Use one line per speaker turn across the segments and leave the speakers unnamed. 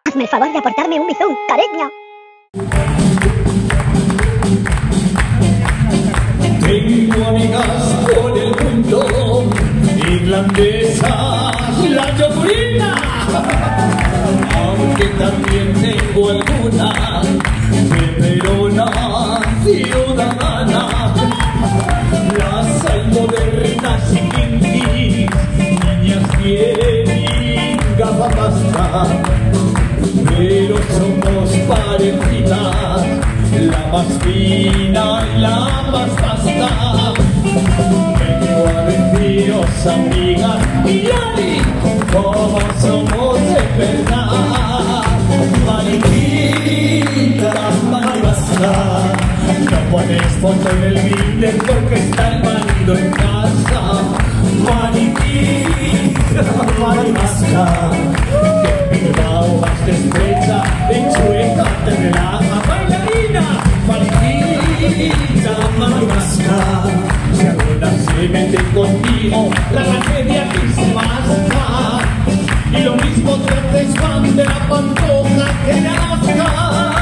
Hazme el favor de aportarme un bizón, cariño.
Tengo amigas por el mundo, irlandesas, la yogurina, aunque también tengo algunas de Verona, ciudadana. Las hay modernas y kinkies, niñas bien gafapasta, pero somos parecidas, la más fina y la más pasta. Vengo a deciros, amigas, y ay, como somos de verdad. Mariquita, maribasta, no pones foto en el Grindr porque está el marido en casa. Mariquita, maribasta, que Bilbao vas de estrecha, en Chueca te relaja. Bailarina, mariquita, maribasta, si alguna se mete contigo, la tragedia aquí se masca. Y lo mismo te haces fan de la Pantoja que de Alaska.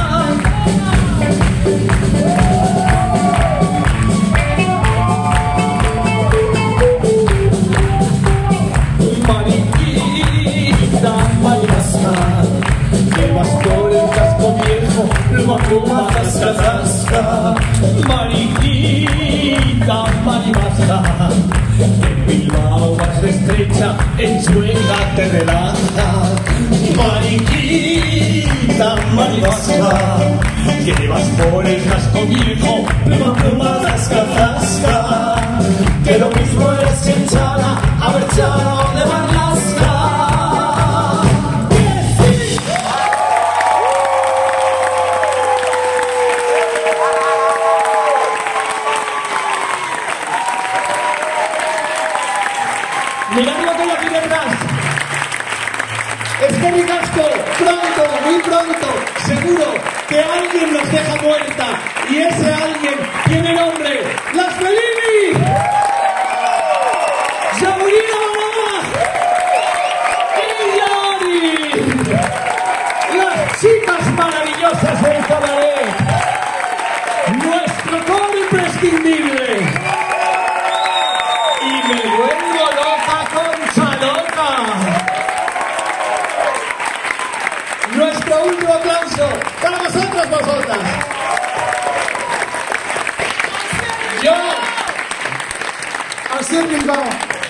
Mariquita, maribasta, que vas por el casco viejo, luego a pluma zasca. Mariquita, maribasta, en Bilbao vas de estrecha, en Chueca te relaja. Mariquita, maribasta, que vas por el casco viejo, luego a pluma zasca. Que lo mismo eres que Chara, a ver Chara, ¿dónde van las Miradlo todo aquí detrás. Eskerrik asko, pronto, muy pronto, seguro que alguien nos deja muerta. Y ese alguien tiene nombre: Las Fellini, Yagurina Mamá y Yari, las chicas maravillosas del cabaret, nuestro coro imprescindible. Y me vuelvo loca con Chaloca. Nuestro último aplauso para vosotros, vosotras. Yo, así en Bilbao.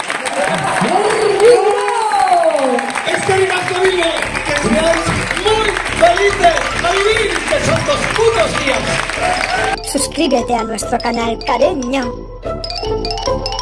Eskerrik asko, Bilbo, que seáis muy felices a vivir, que son 2 putos días.
Suscríbete a nuestro canal, cariño.